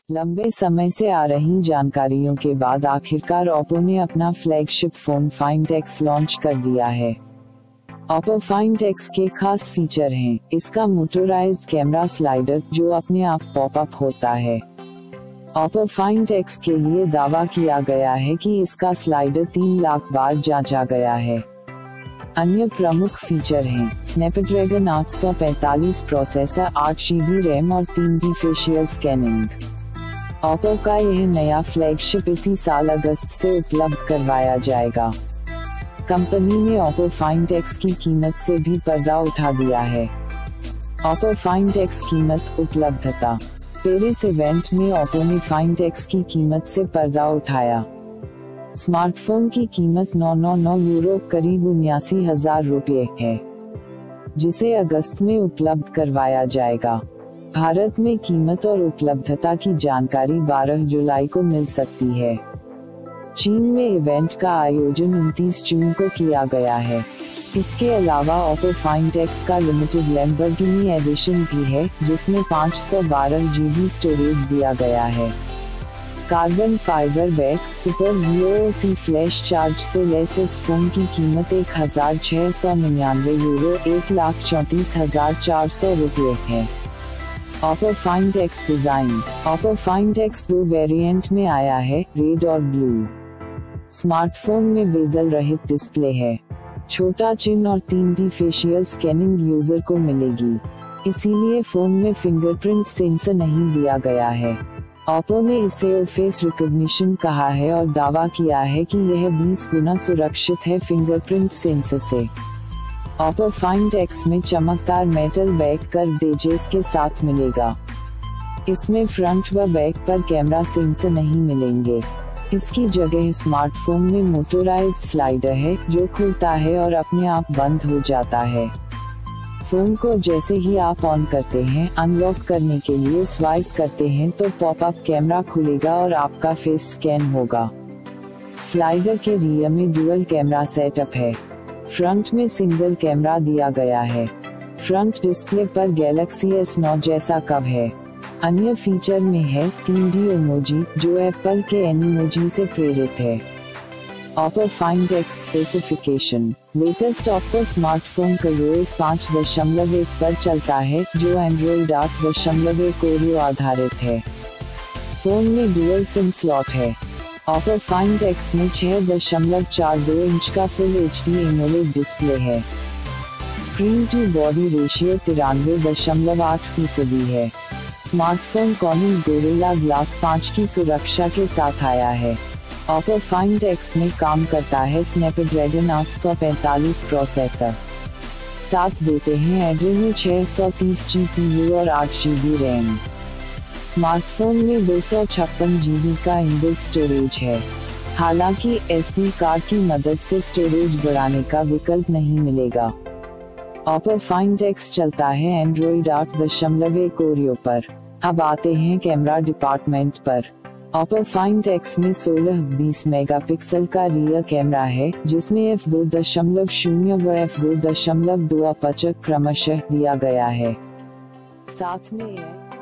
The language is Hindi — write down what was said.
लंबे समय से आ रही जानकारियों के बाद आखिरकार ओप्पो ने अपना flagship phone Find X launch कर दिया है। ओप्पो फाइंड एक्स के खास फीचर हैं इसका मोटराइज्ड कैमरा स्लाइडर जो अपने आप पॉपअप होता है। ओप्पो फाइंड एक्स के लिए दावा किया गया है कि इसका स्लाइडर 3 लाख बार जांचा गया है। अन्य प्रमुख फीचर हैं स्नैपड्रैगन 845 प्रोसेसर, 8 GB रैम और 3D फेशियल स्कैनिंग। ओप्पो का यह नया फ्लैगशिप इसी साल अगस्त से उपलब्ध करवाया जाएगा। कंपनी ने ओप्पो फाइंड एक्स की कीमत से भी पर्दा उठा दिया है। ओप्पो फाइंड एक्स कीमत, उपलब्धता। पेरिस इवेंट में ओप्पो ने फाइंड एक्स की कीमत से पर्दा उठाया। स्मार्टफोन की कीमत €999 करीब 79,000 रुपये है, जिसे अगस्त में उपलब्ध करवाया जाएगा। भारत में कीमत और उपलब्धता की जानकारी 12 जुलाई को मिल सकती है। चीन में इवेंट का आयोजन 29 जून को किया गया है। इसके अलावा ओप्पो फाइंड एक्स का लिमिटेड लैम्बोर्गिनी एडिशन भी है, जिसमें 512 GB स्टोरेज दिया गया है। Carbon fibre back super VOC flash charge से लैस इस फोन की कीमत €1,699 1,34,400 रुपये है। Oppo Find X design. Oppo Find X 2 variant में आया है, रेड और ब्लू। स्मार्टफोन में बेजल रहित डिस्प्ले है, छोटा चिन्ह और 3D फेशियल स्कैनिंग यूजर को मिलेगी, इसीलिए फोन में फिंगरप्रिंट सेंसर नहीं दिया गया है। ओप्पो ने इसे फेस रिकॉग्निशन कहा है और दावा किया है कि यह 20 गुना सुरक्षित है फिंगरप्रिंट सेंसर से। ओप्पो फाइंड एक्स में चमकदार मेटल बैक कर्व्ड एजेस के साथ मिलेगा। इसमें फ्रंट व बैक पर कैमरा सेंसर नहीं मिलेंगे। इसकी जगह स्मार्टफोन में मोटराइज्ड स्लाइडर है जो खुलता है और अपने आप बंद हो जाता है। फोन को जैसे ही आप ऑन करते हैं, अनलॉक करने के लिए स्वाइप करते हैं तो पॉपअप कैमरा खुलेगा और आपका फेस स्कैन होगा। स्लाइडर के रियर में डुअल कैमरा सेटअप है। फ्रंट में सिंगल कैमरा दिया गया है। फ्रंट डिस्प्ले पर गैलेक्सी S9 जैसा कव है। अन्य फीचर में है 3D इमोजी जो एप्पल के एनिमोजी से प्रेरित है। Oppo Find X specification. Latest Oppo smartphone iOS 5.1 पर चलता है जो एंड्रॉइड 8.1 कोरियो आधारित है। फोन में डुअल सिम स्लॉट है। ओप्पो फाइंड एक्स में 6.42 इंच का फुल HD एमोलेड डिस्प्ले है। स्क्रीन टू बॉडी रेशियो 93.8% है। स्मार्टफोन कॉर्निंग गोरिल्ला ग्लास 5 की सुरक्षा के साथ आया है। ओप्पो फाइंड एक्स में काम करता है स्नैपड्रैगन 845 प्रोसेसर। साथ देते हैं एड्रेनो 630 GPU और 8 GB रैम। स्मार्टफोन में 256 GB का इनबिल्ट स्टोरेज है। हालांकि SD कार्ड की मदद से स्टोरेज बढ़ाने का विकल्प नहीं मिलेगा। ओप्पो फाइंड एक्स चलता है एंड्रॉइड 8.1 कोरियो पर। अब आते हैं कैमरा डिपार्टमेंट पर। ओप्पो फाइंड एक्स में 16-20 मेगापिक्सल का रियर कैमरा है, जिसमें f2.0 व f2.2 अपर्चर क्रमशः दिया गया है। साथ में